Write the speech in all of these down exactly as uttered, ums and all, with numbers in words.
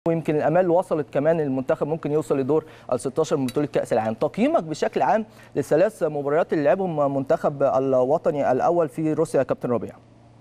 ويمكن الامال وصلت كمان المنتخب ممكن يوصل لدور ال ستاشر من بطوله كاس العالم. تقييمك بشكل عام للثلاث مباريات اللي لعبهم منتخب الوطني الاول في روسيا يا كابتن ربيع؟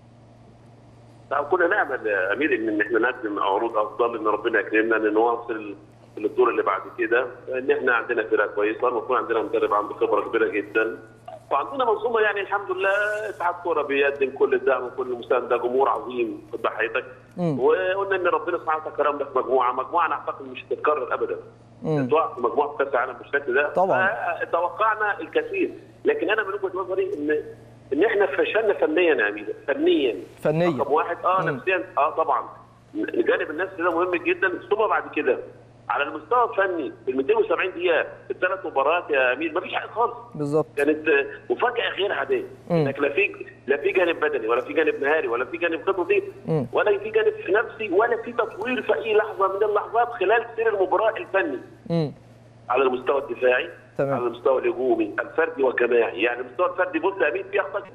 كنا نعمل يا امير ان احنا نقدم عروض افضل، ان ربنا يكرمنا ان نواصل للدور اللي بعد كده، ان احنا عندنا فرقه كويسه، المفروض عندنا مدرب عنده خبره كبيره جدا، وعندنا منظومه يعني الحمد لله. اتحاد كوره بيقدم كل الدعم وكل المسانده، جمهور عظيم في ضحيتك، وقلنا ان ربنا سبحانه وتعالى كرمنا في مجموعه مجموعه انا اعتقد مش هتتكرر ابدا. تقع في مجموعه كاس العالم بالشكل ده طبعا توقعنا الكثير، لكن انا من وجهه نظري ان ان احنا فشلنا فنيا يا امير، فنيا فنيا رقم واحد اه مم. نفسيا اه طبعا الجانب النفسي ده مهم جدا، ثم بعد كده على المستوى الفني في مئتين وسبعين دقيقه في الثلاث مباريات يا امير مفيش حاجه خالص بالظبط، كانت مفاجاه غير عاديه، انك لا في لا في جانب بدني ولا في جانب مهاري ولا في جانب خططي ولا في جانب نفسي ولا في تطوير في اي لحظه من اللحظات خلال سير المباراه الفني. مم. على المستوى الدفاعي، تمام. على المستوى الهجومي الفردي والجماعي، يعني المستوى الفردي بص يا امير في اخطاء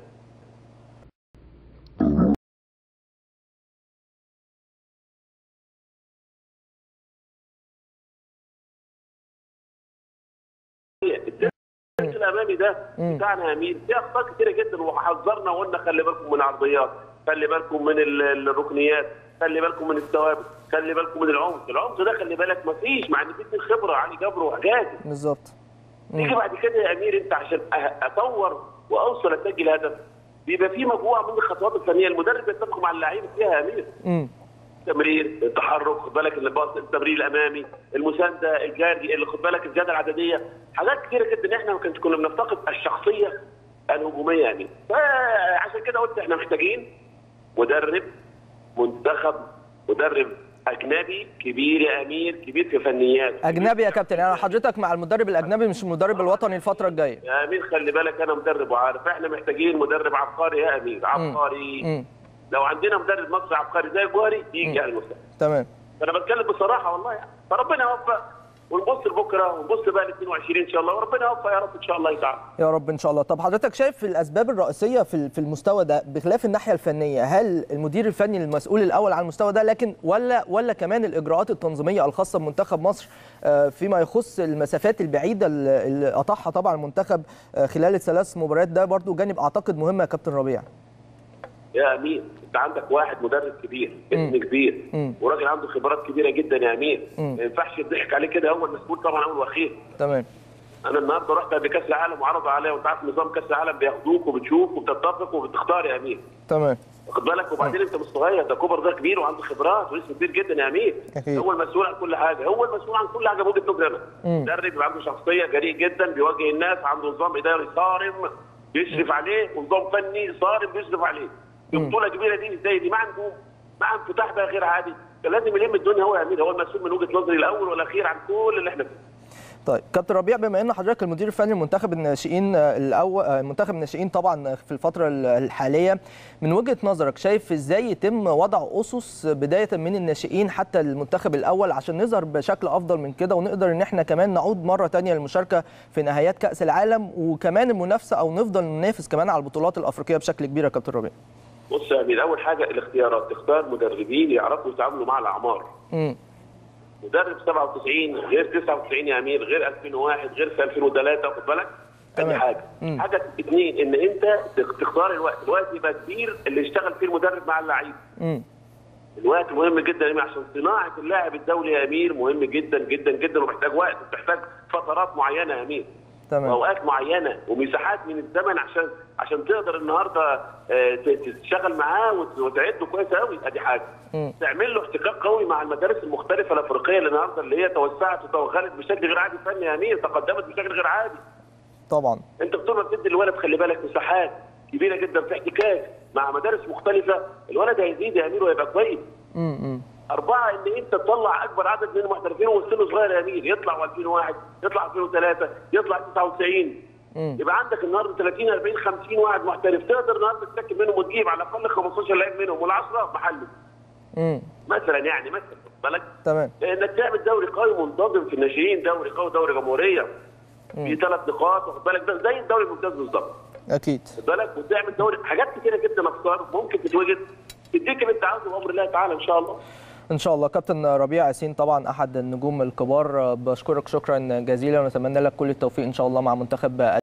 الامامي ده بتاعنا يا امير في اخطاء كتيره جدا، وحذرنا وقلنا خلي بالكم من العرضيات، خلي بالكم من الركنيات، خلي بالكم من الثوابت، خلي بالكم من العمق، العمق ده خلي بالك مفيش، مع ان في خبره علي جبر وحاجات بالظبط. تيجي بعد كده يا امير انت عشان اطور واوصل اسجل هدف بيبقى في مجموعه من الخطوات الفنيه المدرب بيتفق مع اللعيبه فيها يا امير. امم التمرير، التحرك، خد بالك الباص، التمرير الامامي، المسانده، الجري، اللي خد بالك الزياده العدديه، حاجات كتيره جدا احنا ما كنا بنفتقد الشخصيه الهجوميه يعني. فعشان كده قلت احنا محتاجين مدرب منتخب، مدرب اجنبي كبير يا امير، كبير في فنيات. اجنبي يا كابتن، يعني حضرتك مع المدرب الاجنبي مش المدرب الوطني الفتره الجايه. يا امير خلي بالك انا مدرب وعارف، احنا محتاجين مدرب عبقري يا امير، عبقري. مم. لو عندنا مدرب مصري عبقري زي جوهري يجي على المستقبل. تمام. انا بتكلم بصراحه والله يعني، فربنا يوفق ونبص لبكره ونبص بقى ل اثنين وعشرين ان شاء الله، وربنا يوفق يا رب ان شاء الله تعالى. يا رب ان شاء الله. طب حضرتك شايف الاسباب الرئيسيه في في المستوى ده بخلاف الناحيه الفنيه، هل المدير الفني المسؤول الاول عن المستوى ده، لكن ولا ولا كمان الاجراءات التنظيميه الخاصه بمنتخب مصر فيما يخص المسافات البعيده اللي قطعها طبعا المنتخب خلال الثلاث مباريات، ده برضو جانب اعتقد مهم يا كابتن ربيع؟ يا امير انت عندك واحد مدرب كبير، اسم كبير، وراجل عنده خبرات كبيره جدا يا امير، ما ينفعش يضحك عليه كده، هو المسؤول طبعا اول واخير. تمام. انا النهارده رحت قبل كاس العالم وعرضوا عليا، وانت عارف نظام كاس العالم بياخدوك وبتشوف وبتتفق وبتختار يا امير. تمام. واخد بالك، وبعدين انت مش صغير، ده كوبر ده كبير وعنده خبرات واسم كبير جدا يا امير. أكيد. هو المسؤول عن كل حاجه، هو المسؤول عن كل حاجه بوجهه نظري انا. مدرب بيبقى عنده شخصيه جريء جدا، بيواجه الناس، عنده نظام اداري صارم بيشرف عليه، ونظام فني صارم بيشرف عليه. بطوله كبيره دي زي دي مع نجوم، مع انفتاح بقى غير عادي، كان لازم يلم الدنيا هو يا امير، هو المسؤول من وجهه نظري الاول والاخير عن كل اللي احنا فيه. طيب كابتن ربيع، بما ان حضرتك المدير الفني لمنتخب الناشئين الاول، منتخب الناشئين طبعا في الفتره الحاليه، من وجهه نظرك شايف ازاي يتم وضع اسس بدايه من الناشئين حتى المنتخب الاول عشان نظهر بشكل افضل من كده، ونقدر ان احنا كمان نعود مره ثانيه للمشاركه في نهائيات كاس العالم وكمان المنافسه او نفضل ننافس كمان على البطولات الافريقيه بشكل كبير يا كابتن ربيع؟ بص يا امير، اول حاجه الاختيارات، تختار مدربين يعرفوا يتعاملوا مع الاعمار. امم مدرب سبعة وتسعين غير تسعة وتسعين يا امير، غير ألفين وواحد غير في ألفين وثلاثة، خد بالك؟ دي حاجه. مم. حاجه اثنين، ان انت تختار الوقت، الوقت يبقى كبير اللي يشتغل فيه المدرب مع اللعيب. امم الوقت مهم جدا يا امير، عشان صناعه اللاعب الدولي يا امير مهم جدا جدا جدا، ومحتاج وقت، وبتحتاج فترات معينه يا امير. تمام. واوقات معينه ومساحات من الزمن عشان عشان تقدر النهارده تشتغل معاه وتعده كويس قوي، ادي حاجه. م. تعمل له احتكاك قوي مع المدارس المختلفه الافريقيه اللي النهارده اللي هي توسعت وتوغلت بشكل غير عادي فني يا امير، تقدمت بشكل غير عادي. طبعا. انت طول ما بتدي الولد خلي بالك مساحات كبيره جدا في احتكاك مع مدارس مختلفه، الولد هيزيد يا امير وهيبقى كويس. امم أربعة، إن أنت تطلع أكبر عدد من المحترفين والسن صغير يا أمير، يطلع ألفين وواحد، يطلع ألفين وثلاثة، يطلع تسعة وتسعين. مم. يبقى عندك النهارده ثلاثين أربعين خمسين واحد محترف، تقدر النهارده تتاكد منهم وتجيب على الأقل خمستاشر لاعب منهم والعشرة محلي. امم مثلا يعني مثلا خد بالك؟ تمام. إنك تعمل دوري قوي منتظم في الناشئين، دوري قوي، دوري جمهورية. في ثلاث نقاط، واخد بالك؟ ده زي الدوري الممتاز بالظبط. أكيد. خد بالك؟ وتعمل دوري، حاجات كتيرة جدا أفكار ممكن تتوجد تديك اللي أنت عاوزه بأمر الله تعالى إن شاء الله. ان شاء الله. كابتن ربيع ياسين طبعا احد النجوم الكبار، بشكرك شكرا جزيلا ونتمنى لك كل التوفيق ان شاء الله مع منتخب